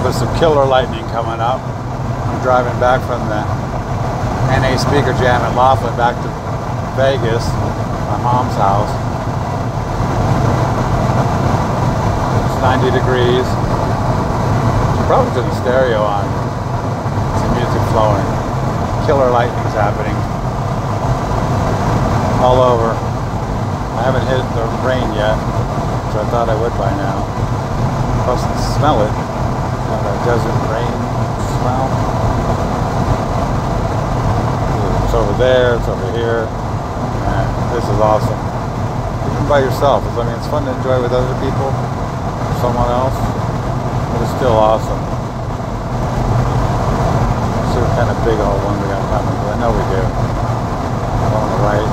there's some killer lightning coming up. I'm driving back from the NA Speaker Jam in Laughlin back to Vegas, my mom's house. It's 90 degrees. Should probably turn the stereo on. Some music flowing. Killer lightning's happening all over. I haven't hit the rain yet, which I thought I would by now. Plus, I smell it. That desert rain smell. It's over there, it's over here. And this is awesome. Even by yourself. I mean, it's fun to enjoy with other people, someone else, but it's still awesome. See what kind of big old one we got coming, but I know we do. One on the right.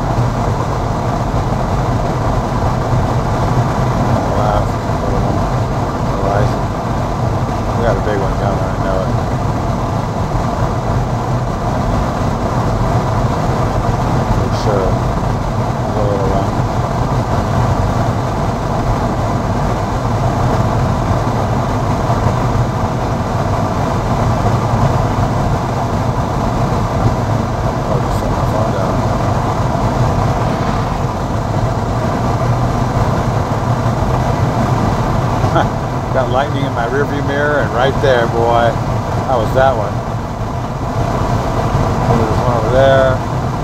On the left. On the right. We got a big one coming, I know it. For sure. A little one. Oh, just set my phone down. Got lightning in my rearview mirror, and right there, boy, how was that one? There's one over there.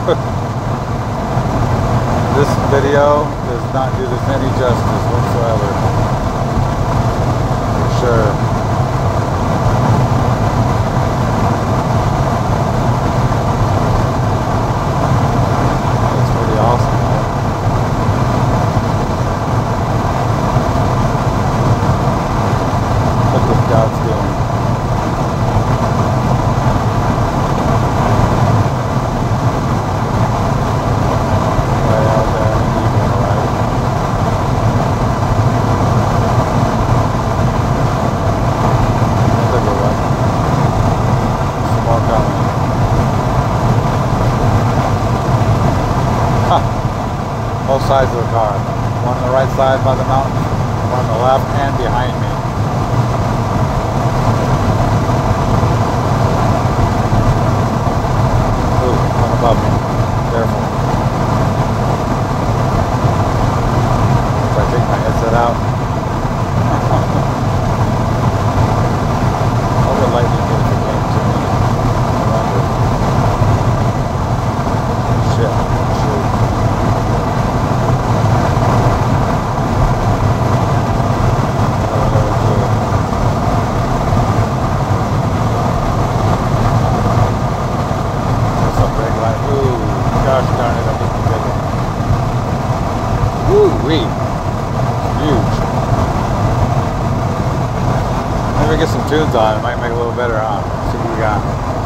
This video does not do this any justice whatsoever. For sure. That's pretty awesome. Look what God's doing. Way out there in the evening, right? That's a good one. Some more coming. Huh. Both sides of the car. One on the right side by the mountain, one on the left and behind me. Above me. Careful. If I take my headset out. What would lightning do if it came to me? I wonder. Shit. Shoot. Gosh darn it, I think we did it. Woo-wee. Huge. Maybe get some tunes on, it might make it a little better, huh? See what we got.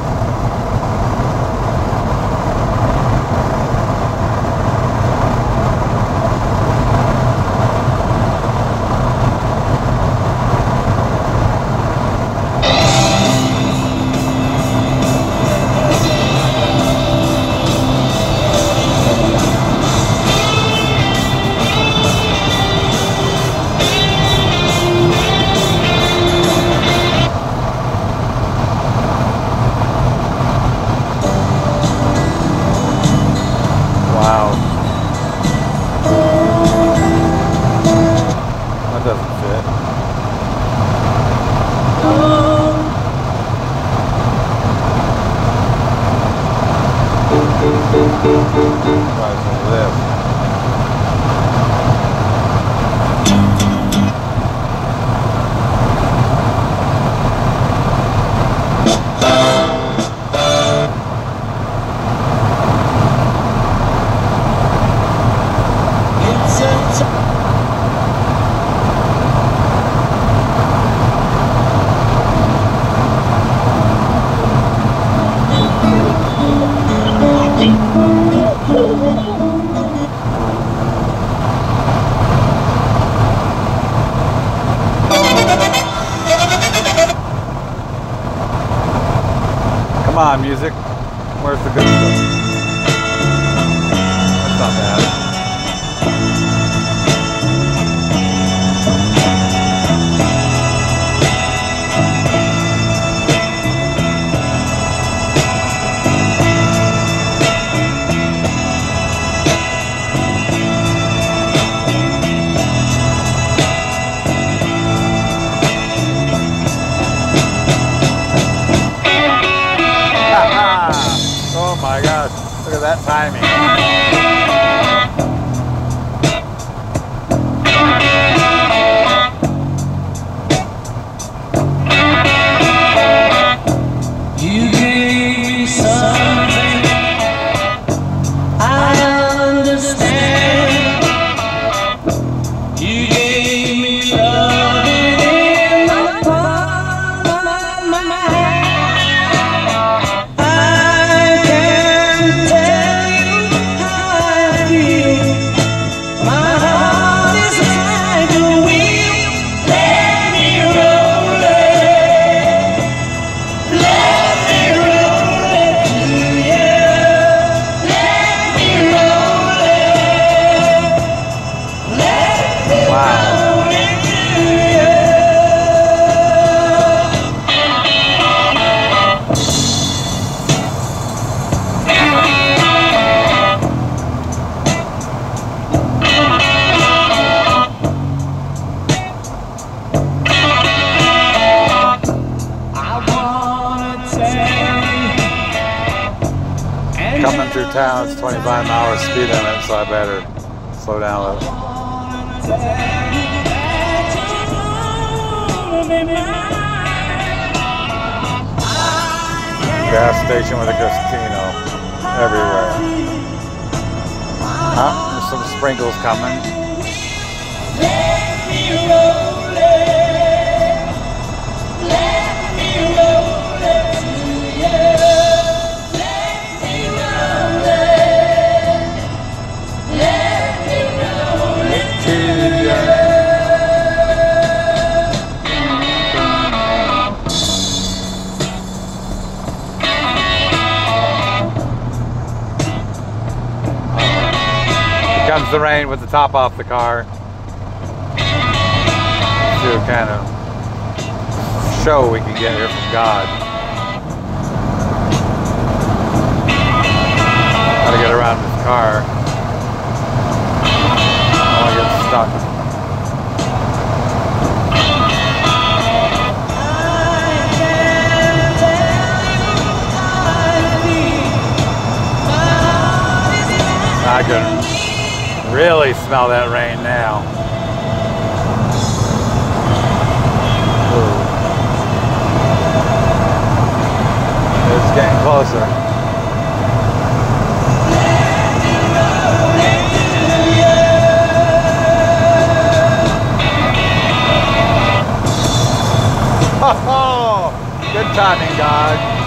Come on, music. Where's the good stuff? That's not bad. timing. You gave me something I understand. You gave me love in the palm of my hand. I can't tell you how I feel. My heart is like a wheel. Let me roll it. Let me roll it to you. Let me roll it. Let me roll it to you. I wanna tell you and Coming through town, it's 25 hours speed limit, so I better slow down a little. Gas station with a casino everywhere. Huh? There's some sprinkles coming. Let me roll it. Let me roll it to you. Let me roll it. Let me roll it to you. Here comes the rain with the top off the car. See what kind of show we can get here from God. Gotta get around this car. I don't want to get stuck. I can really smell that rain now. Ooh. It's getting closer. Oh, good timing, God.